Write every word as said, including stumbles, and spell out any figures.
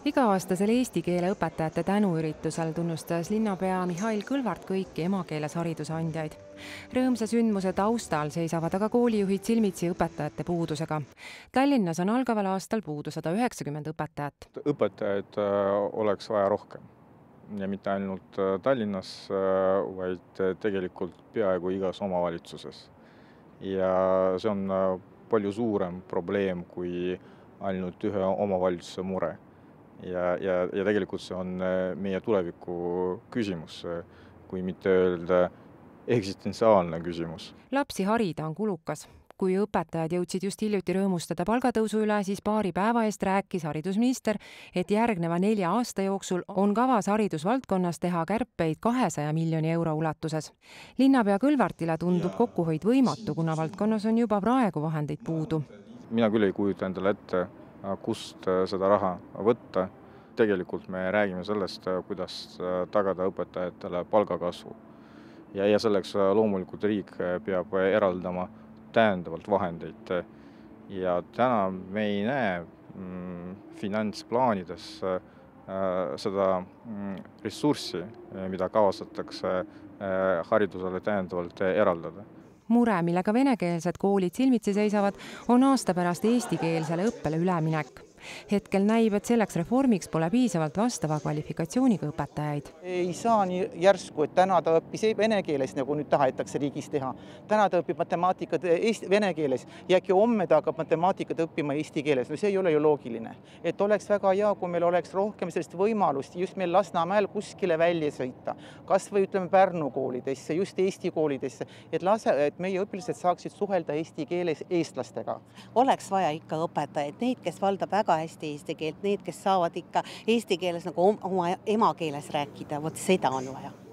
Iga-aastasel eesti keele õpetajate tänuüritusel tunnustas linnapea Mihhail Kõlvart kõiki emakeeles hariduse andjaid. Rõõmsa sündmuse taustal seisavad aga koolijuhid silmitsi õpetajate puudusega. Tallinnas on algaval aastal puudu sada üheksakümmend õpetajat. Õpetajaid oleks vaja rohkem. Ja mitte ainult Tallinnas, vaid tegelikult peaaegu igas omavalitsuses. Ja see on palju suurem probleem kui ainult ühe omavalitsuse mure. Ja, ja, ja tegelikult see on meie tuleviku küsimus, kui mitte öelda eksistentsiaalne küsimus. Lapsi harida on kulukas. Kui õpetajad jõudsid just hiljuti rõõmustada palgatõusu üle, siis paari päeva eest rääkis haridusminister, et järgneva nelja aasta jooksul on kavas haridusvaldkonnas teha kärpeid kahesaja miljoni euro ulatuses. Linnapea Kõlvartile tundub kokkuhoid võimatu, kuna valdkonnas on juba praegu vahendeid puudu. Mina küll ei kujuta endale ette, kust seda raha võtta. Tegelikult me räägime sellest, kuidas tagada õpetajatele palgakasvu. Ja, ja selleks loomulikult riik peab eraldama täiendavalt vahendeid. Ja täna me ei näe mm, finantsplaanides äh, seda mm, ressurssi, mida kavatsetakse äh, haridusele täiendavalt eraldada. Mure, millega venekeelsed koolid silmitsi seisavad, on aasta pärast eestikeelsele õppele üleminek. Hetkel näib, et selleks reformiks pole piisavalt vastava kvalifikatsiooniga õpetajaid. Ei saa nii järsku, et täna ta õppis vene keeles, nagu nüüd tahetakse riigis teha. Täna ta õpib matemaatikat eesti, vene keeles ja äkki homme ta hakkab matemaatikat õppima eesti keeles. No see ei ole ju loogiline. Et oleks väga hea, kui meil oleks rohkem sellist võimalust just meil Lasnamäel kuskile välja sõita. Kas või ütleme Pärnu koolidesse, just eesti koolidesse, et, lase, et meie õpilased saaksid suhelda eesti keeles eestlastega. Oleks vaja ikka õpetajaid, neid, kes valdab väga hästi eesti keelt, need, kes saavad ikka eesti keeles nagu oma emakeeles rääkida, vot seda on vaja.